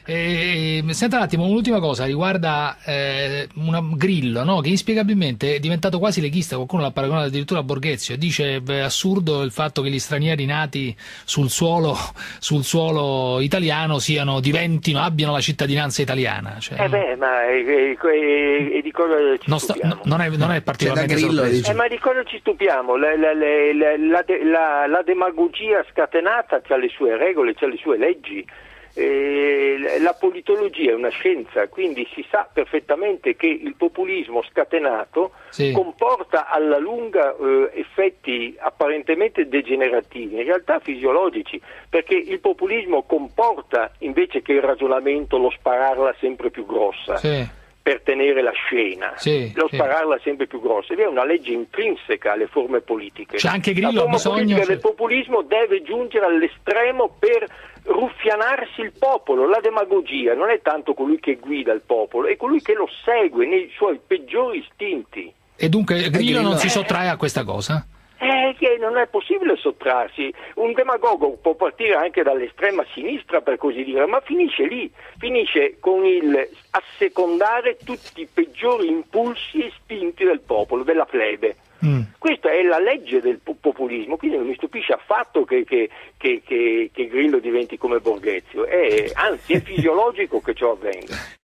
Senta un attimo, un'ultima cosa riguarda Grillo, no? Che inspiegabilmente è diventato quasi leghista, qualcuno l'ha paragonato addirittura a Borghezio, dice è assurdo il fatto che gli stranieri nati sul suolo italiano abbiano la cittadinanza italiana. Cioè, ma e di cosa ci stupiamo? Non è particolarmente sorpreso. Ma di cosa ci stupiamo? La demagogia scatenata c'ha le sue regole, c'ha le sue leggi. La politologia è una scienza, quindi si sa perfettamente che il populismo scatenato comporta alla lunga effetti apparentemente degenerativi, in realtà fisiologici, perché il populismo comporta invece che il ragionamento lo spararla sempre più grossa. Per tenere la scena, spararla sempre più grossa. Ed è una legge intrinseca alle forme politiche. C'è anche Grillo, la forma politica del populismo deve giungere all'estremo per ruffianarsi il popolo. La demagogia non è tanto colui che guida il popolo, è colui che lo segue nei suoi peggiori istinti. E dunque Grillo non si sottrae a questa cosa? Che non è possibile sottrarsi. Un demagogo può partire anche dall'estrema sinistra, per così dire, ma finisce lì, finisce con il assecondare tutti i peggiori impulsi e istinti del popolo, della plebe. Questa è la legge del populismo, quindi non mi stupisce affatto che Grillo diventi come Borghezio, anzi è fisiologico che ciò avvenga.